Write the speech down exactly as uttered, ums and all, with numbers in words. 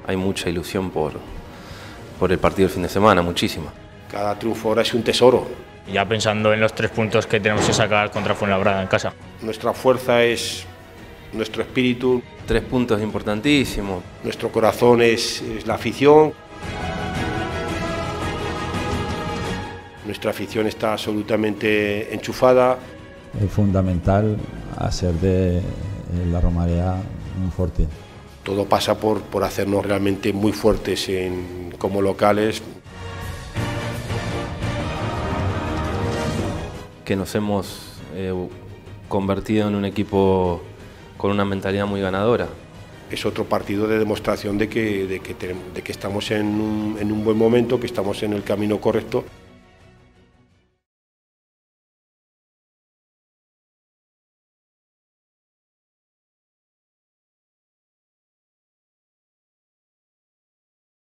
hay mucha ilusión por, por el partido del fin de semana, muchísima. Cada triunfo ahora es un tesoro. Ya pensando en los tres puntos que tenemos que sacar contra Fuenlabrada en casa. Nuestra fuerza es nuestro espíritu. Tres puntos importantísimos. Nuestro corazón es, es la afición. Nuestra afición está absolutamente enchufada. Es fundamental hacer de la Romareda un fuerte. Todo pasa por, por hacernos realmente muy fuertes en, como locales. Que nos hemos eh, convertido en un equipo con una mentalidad muy ganadora. Es otro partido de demostración de que, de que, de que estamos en un, en un buen momento, que estamos en el camino correcto.